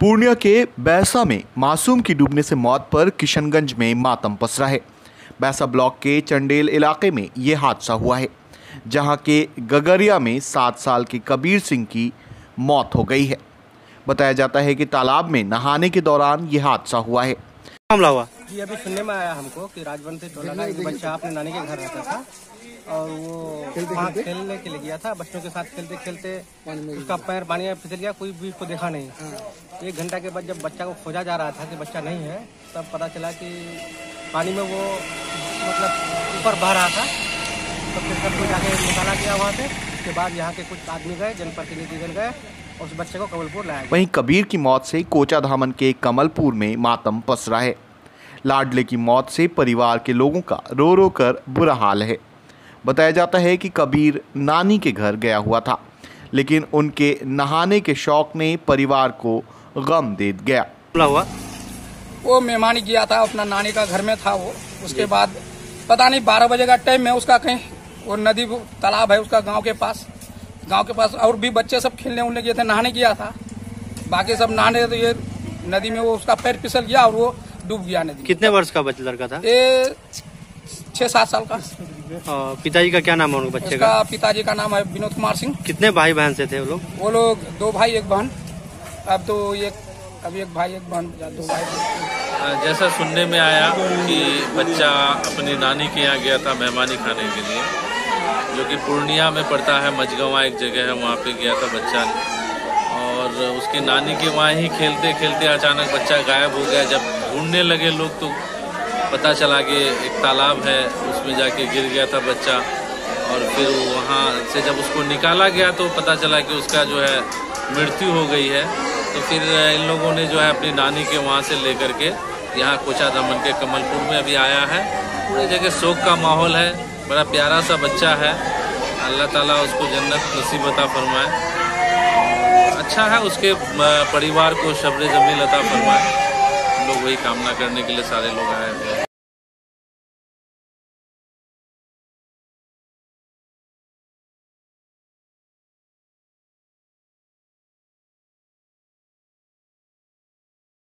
पूर्णिया के बैसा में मासूम की डूबने से मौत पर किशनगंज में मातम पसरा है। बैसा ब्लॉक के चंडेल इलाके में ये हादसा हुआ है, जहां के गगरिया में 7 साल के कबीर सिंह की मौत हो गई है। बताया जाता है कि तालाब में नहाने के दौरान ये हादसा हुआ है। हमला हुआ जी, अभी सुनने में आया हमको कि राजवंशी टोला का एक बच्चा अपने नानी के घर रहता था और वो वहाँ खेलने के लिए गया था। बच्चों के साथ खेलते खेलते उसका पैर पानी में फिसल गया, कोई भी उसको देखा नहीं। 1 घंटा के बाद जब बच्चा को खोजा जा रहा था कि बच्चा नहीं है, तब पता चला कि पानी में वो मतलब ऊपर बह रहा था। तो फिर सबको जाके निकाला गया वहाँ से। उसके बाद यहाँ के कुछ आदमी गए, जनप्रतिनिधिगण गए और उस बच्चे को कमलपुर लाया। वहीं कबीर की मौत से कोचा धामन के कमलपुर में मातम पसरा है। लाडले की मौत से परिवार के लोगों का रो रो कर बुरा हाल है। बताया जाता है कि कबीर नानी के घर गया हुआ था, लेकिन उनके नहाने के शौक ने परिवार को गम दे गया। हमला हुआ वो मेहमानी किया था, अपना नानी का घर में था वो। उसके बाद पता नहीं 12 बजे का टाइम में उसका कहीं वो नदी तालाब है उसका गांव के पास और भी बच्चे सब खेलने उलने गए थे, नहाने गया था। बाकी सब नहाने तो ये नदी में वो उसका पैर फिसल गया और वो डूब गया नदी। कितने वर्ष का लड़का था? ये 6-7 साल का। पिताजी का क्या नाम है उनके बच्चे का? पिताजी का नाम है विनोद कुमार सिंह। कितने भाई बहन से थे वो लोग? वो लोग 2 भाई 1 बहन। अब एक भाई 1 बहन 2 भाई। जैसा सुनने में आया कि बच्चा अपनी नानी के यहाँ गया था मेहमानी खाने के लिए, जो कि पूर्णिया में पड़ता है। मझगवा एक जगह है, वहाँ पे गया था बच्चा और उसके नानी के वहाँ ही खेलते खेलते अचानक बच्चा गायब हो गया। जब ढूंढने लगे लोग तो पता चला कि एक तालाब है, उसमें जाके गिर गया था बच्चा। और फिर वहाँ से जब उसको निकाला गया तो पता चला कि उसका जो है मृत्यु हो गई है। तो फिर इन लोगों ने जो है अपनी नानी के वहाँ से लेकर के यहाँ कोचा धामन के कमलपुर में अभी आया है। पूरी जगह शोक का माहौल है। बड़ा प्यारा सा बच्चा है, अल्लाह ताला उसको जन्नत नसीब अता फरमाए। अच्छा है, उसके परिवार को सब्र जमील अता फरमाए। हम लोग वही कामना करने के लिए सारे लोग आए हुए हैं।